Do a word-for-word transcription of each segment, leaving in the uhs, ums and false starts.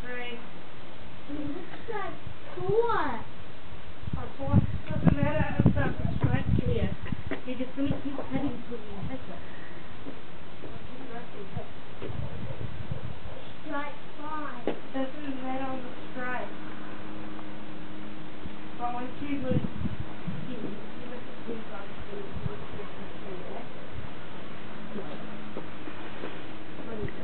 Three. Looks like four. Oh, four. Doesn't matter. It's um, straight clear. You're just going to keep heading till you hit it. Strike five. Doesn't matter on the straight. But once you lose, you, you look at two guys, you look at two, okay? What is it?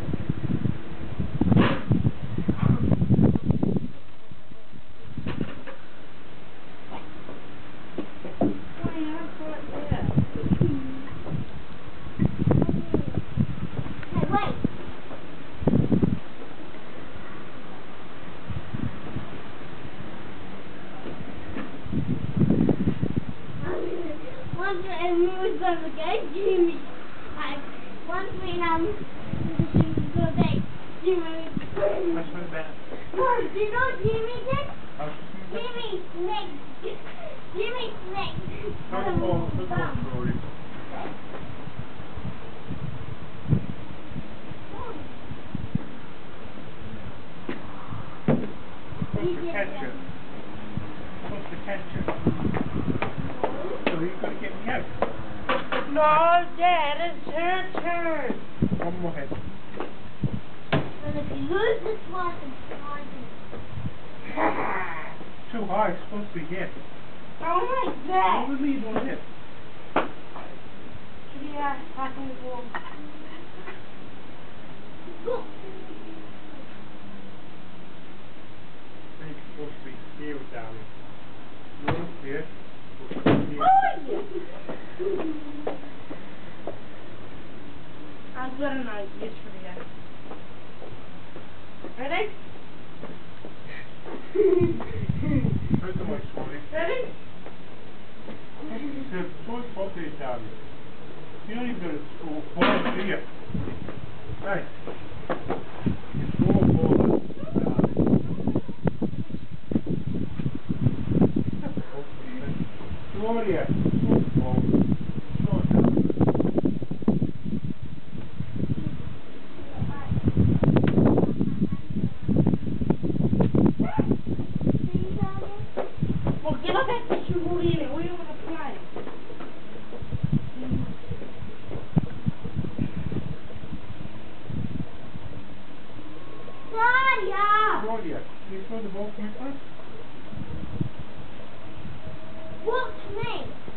Once we and we was going to go, Jimmy, like, once we um, she was going to go, Jimmy, What's with that? no, do you know what Jimmy did? Oh, Jimmy snaked, Jimmy snaked, football, football story. Supposed to catch it. Supposed to catch it. So you've got to get me out. No, Dad, it's her turn. One more head. And if you lose this one, it's fine. Too high, it's supposed to be hit. Oh my God. What was me doing this? Yeah, passing the ball. Go. I think it's supposed to be here, darling. No, here. Oh, yeah. I've got an idea for you. Ready? Where's the one, Swanee? Ready? It's supposed to be darling. You don't even go to school ball, do you? Hey. It's all ball, darling. Claudia. Football. Come on, darling. Well, get up at the shoe in it. We don't want to play. Claudia, can you throw the ball for me first? Watch me.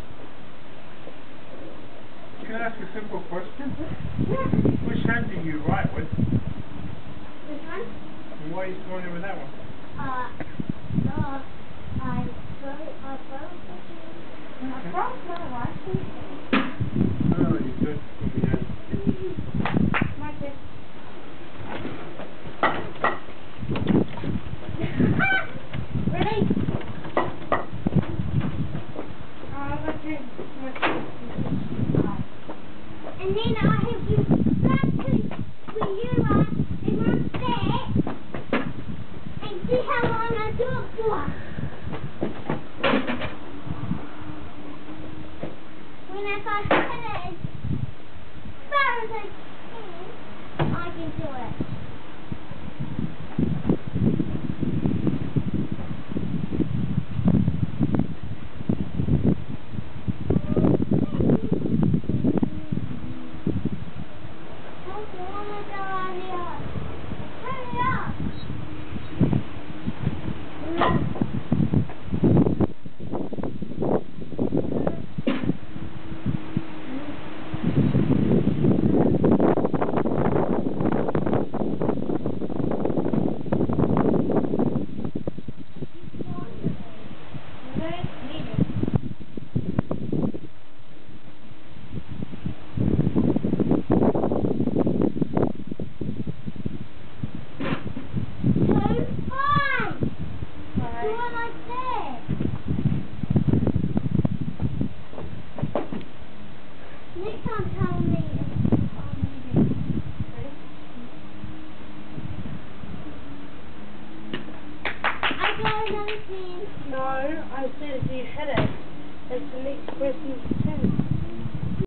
Can I ask a simple question? Yeah. Which hand do you write with? This one? And why are you throwing it with that one? Uh, no, I throw, I throw it. I throw it right here. Oh, you're good for me, yeah. Like this. Ready? Uh, let's do And then I have to run to where you are and run back and see how long I do it for. When if I hit it as far as I can, I can do it. Next time tell me if I'm leaving. I got another team. No, I said if you hit it, it's the next person's